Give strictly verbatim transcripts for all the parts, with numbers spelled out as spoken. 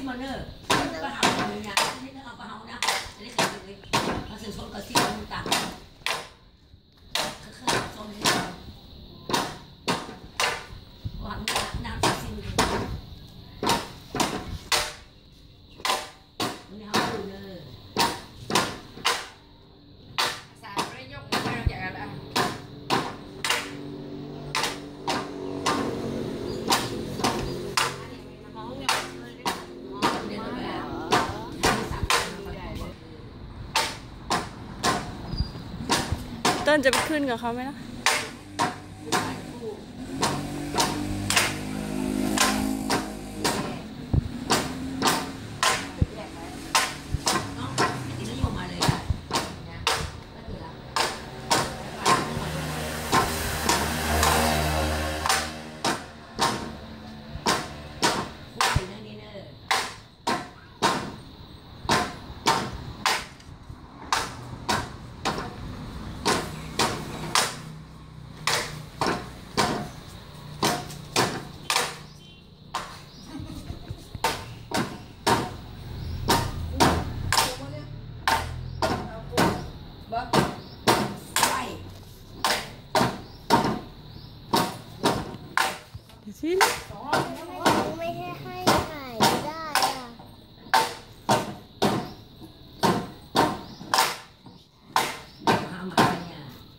มาเนอร์ปลาเฮาเลยนะนี่ต้องเอาปลาเฮานะจะได้กินเลยมาซื้อส้มกระซิบมันต่างคือส้มนี่หวานน้ำกระซิบเลยนี่เฮาดูเนอร์สามประโยคไม่เราอยากอะไรเต้นจะไปขึ้นกับเขาไหมล่ะเดี๋ยวสิไม่ให้ให้ถ่ายได้อ่ะหาหมาเนี่ย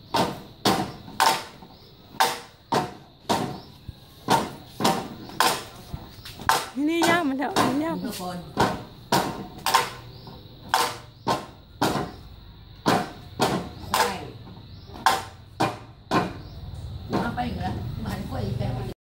นี่ย่ามันเถอะย่าทุกคนควายมาไปเหรอมาควายแปลว่า